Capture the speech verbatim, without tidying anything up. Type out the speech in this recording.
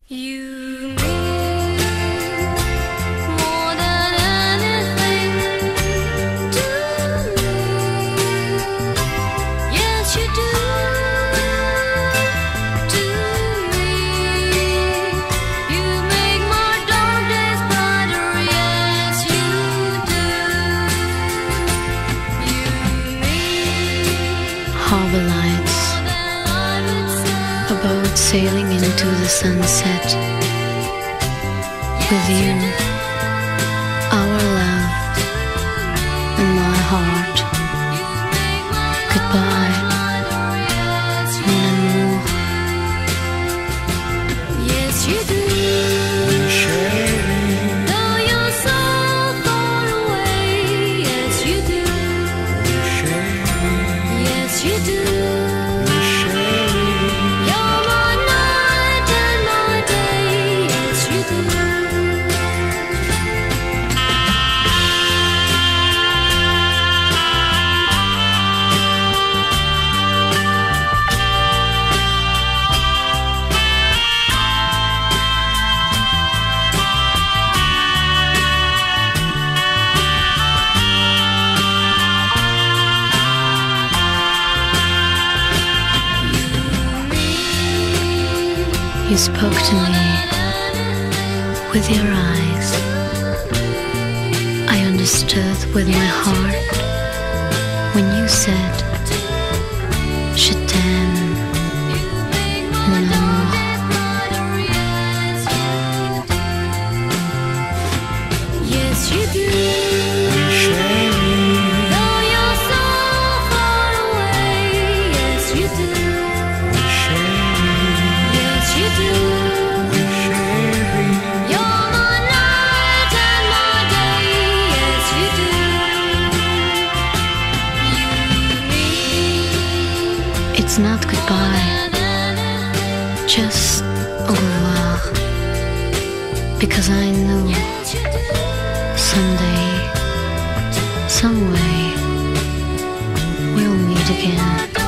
You mean more than anything to me. Yes, you do to me. You make my dark days brighter. Yes, you do. You mean Harbor lights, more than life itself. a boat sailing into the sunset. With you, our love, and my heart. Goodbye, mon amour. Yes, you do. Though you're so far away, yes, you do. Yes, you do. You're my night and my day, yes, you do. You spoke to me with your eyes. I understood with my heart when you said, Je t'aime, mon amour. Yes, you do. Though you're so far away, yes, you do. Yes, you do. You're my night and my day, yes, you do. You mean It's not goodbye, just au revoir. Because I know yes, you do. someday, some way, we'll meet again.